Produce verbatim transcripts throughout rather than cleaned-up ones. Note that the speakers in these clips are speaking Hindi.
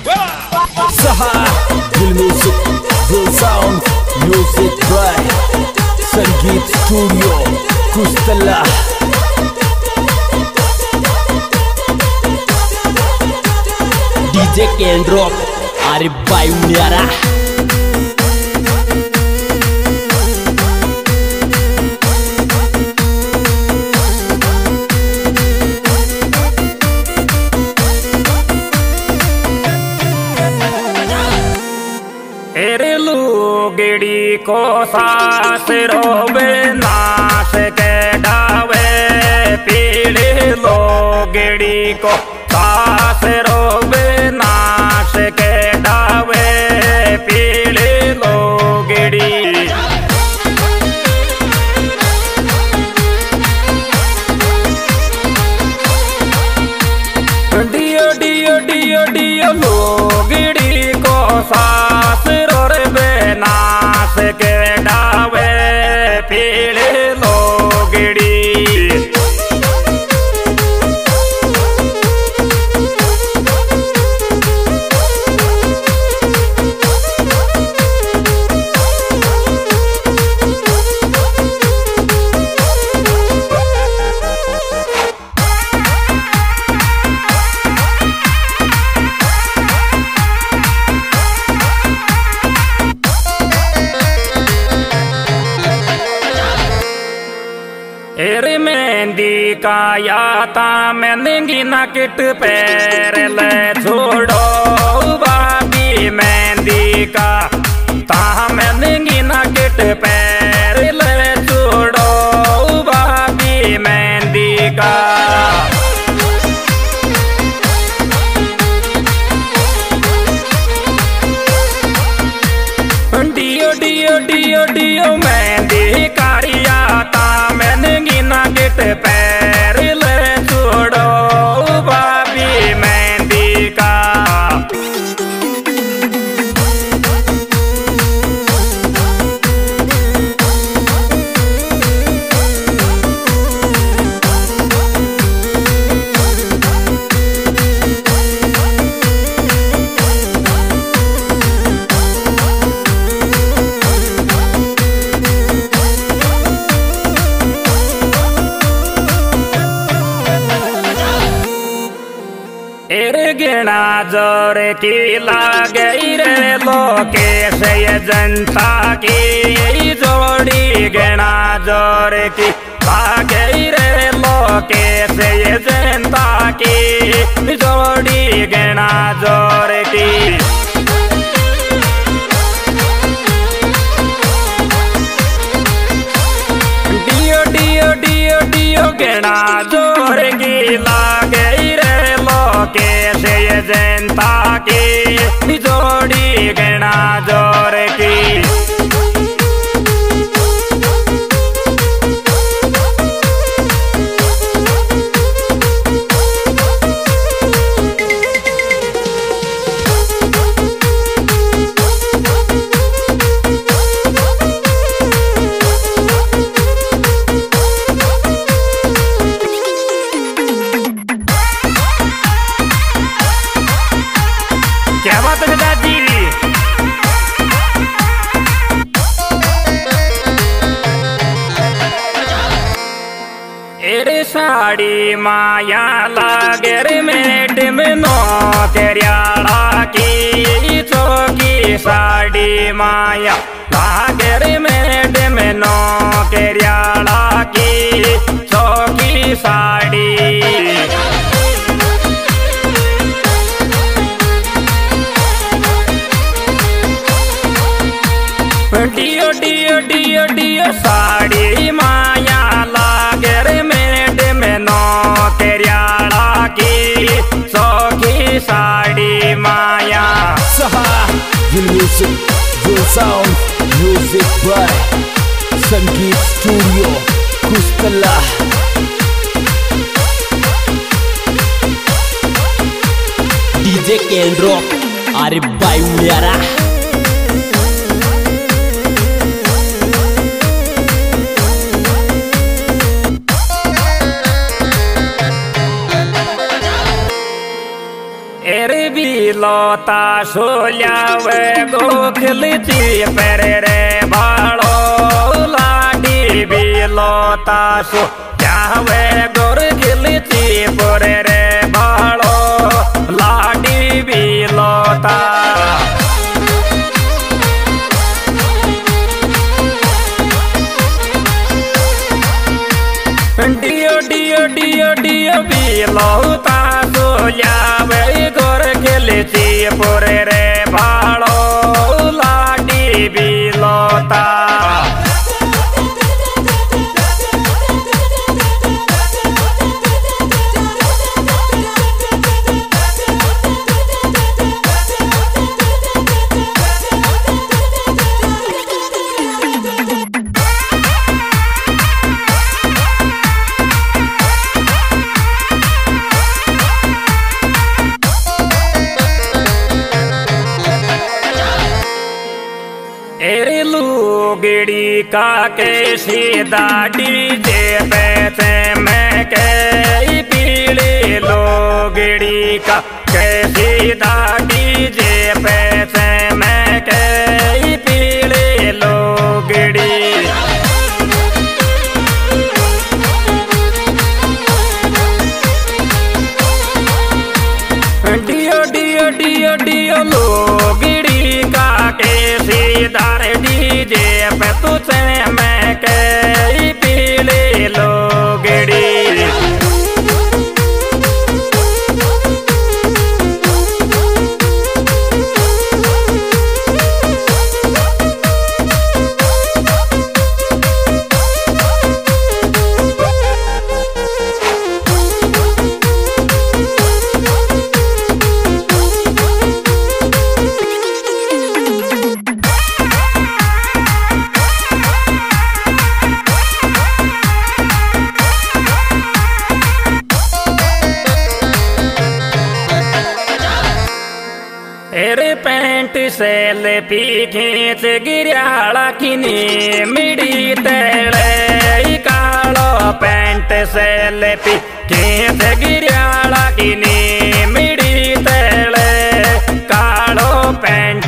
Saha, Real Music, Real Sound, Music by Sangeet Studio, Kustala. D J Can Drop, Arif Bayu Niara. गिड़ी को सास रोबे नाश के डावे पीड़े लो गिड़ी को सास रोबे नाश के डावे पीड़े लो गिड़ी डियो डियो डियो डियो लो गिड़ी को सास रोबे नाश के डावे पीड़े लो गिड़ी एरे मेहंदी का याता मेहंदी ना किट पैर ले छोड़ो बाबी मेहंदी का ता मेहंदी ना किट पैर ले छोड़ो बाबी मेहंदी का डियो डियो डियो डियो मेहंदी कारिया ता मेहंदी ना गिट पैर ले छोड़ो बाबी मेहंदी का एरे गिना जोर की लागे रे लोके से ये जनता की जोड़ी गिना जोर की लागे रे लोके से ये जनता की जोड़ी गिना जोर की डियो डियो डियो डियो गिना जोर की लागे कैसे ये जनता की जोड़ी गिना जोर की क्या बात है दादी एरे साड़ी माया लागे रे मेट में नो तेरियाड़ा की चौकी साड़ी माया लागे रे मेट में नो तेरियाड़ा की चौकी साड़ी डियो डियो डियो डियो साड़ी माया लागे रे मेट में नो तेरियाड़ा की सौखी साड़ी माया Saha, Real Music, Real Sound, Music by Sangeet Studio, Kustala. D J Can Drop, Arif Bayu Niara. एरे भी बिलोता सोल्यावे गोखलची पर रे बाळो लाडी बिलोता सोल्यावे गोरखलची पर रे बाळो लाडी बिलोता डियो डियो डियो डियो बिलोता सोल्यावे गोरखलची पर रे बाळो लाडी बिलोता एरे लुगड़ी का के सीधा डीजे पैसे में के पीले लुगड़ी का के सीधा डीजे पैसे में के पीले लुगड़ी डियो डियो डियो डियो लुगड़ी का के सीधा डीजे पे तुझे मैं के पीले लुगड़ी एरे पैंट से लेपी खींच गिरियाला किनी मिड़ी तेड़े कालो पैंट से लेपी खींच गिरियाला किनी मिड़ी तेड़े कालो पैंट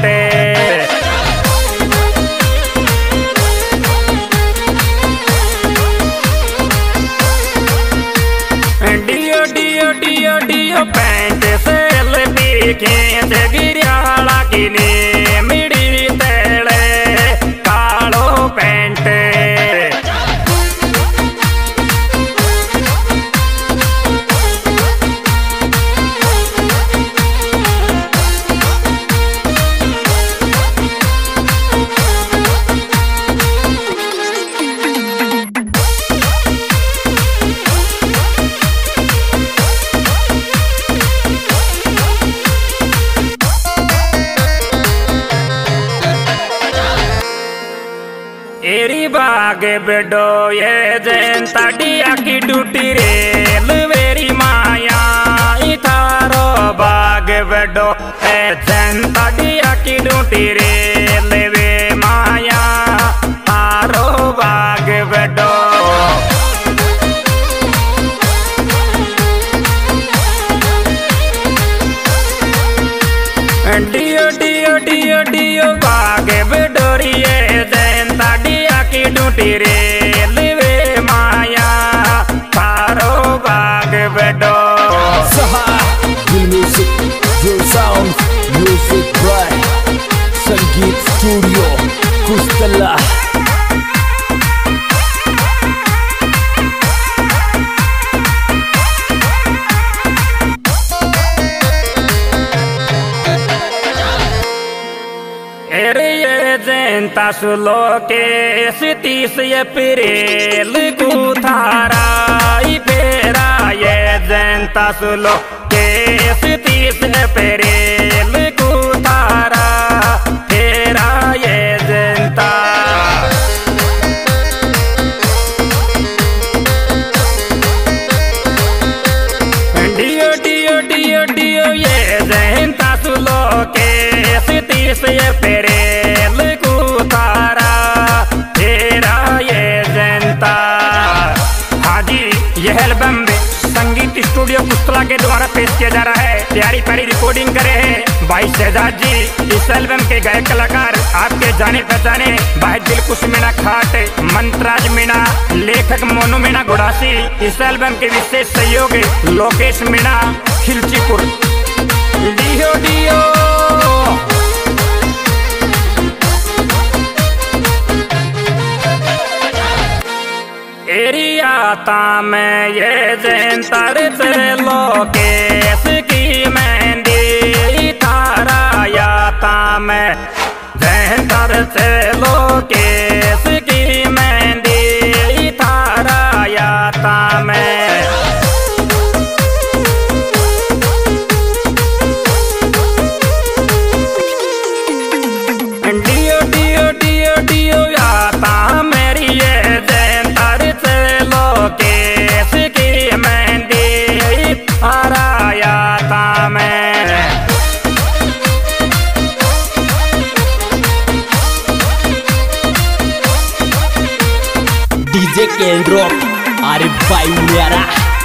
डियो डियो डियो डियो पैंट से लेपी खींच गिरियाला किनी मिड़ी तेड़े कालो पैंट एरी बाग बेडो ये जनता डिया की डूटी रेल वेरी माया थारो बाग बेडो ए जनता डिया की डूटी रेल वे माया थारो बाग बेडो डियो डियो डियो डियो बाग बेडोरिए जनता डिया की डूटी रेल वे माया थारो बाग बेडो Real music, real sound, music by Sangeet Studio, Kustala. एरे ये जनता सुलो के सतीश ये पिरेल कुथारा फेरा ये जनता सुलो के सतीश पेरेल कुथारा फेरा ये जनता डियो डियो डियो डियो ये जनता सुलो के सतीश ये पेरेल कुथारा फेरा ये जनता। हाँ जी, यह एल्बम संगीत स्टूडियो कुस्तला के द्वारा पेश पेश किया जा रहा है। प्यारी प्यारी रिकॉर्डिंग करे हैं भाई शहजाद जी। इस एल्बम के गायक कलाकार आपके जाने पहचाने भाई दिलकुश मीणा खाट, मंत्राज मीणा, लेखक मोनू मीणा गुड़ासी। इस एल्बम के विशेष सहयोगी लोकेश मीणा खिलचीपुर। डियो डियो एरिया ता मैं ये जनतर से लोकेश की मेहंदी थारा या ता मैं जनतर से लोकेश की मेहंदी थारा या ता मैं। डियो डियो डियो डियो या ता मेरी ये जनतर से लोकेश की मेहंदी थारा या ता मैं। डीजे कैंड्रो अरे भाई मेरा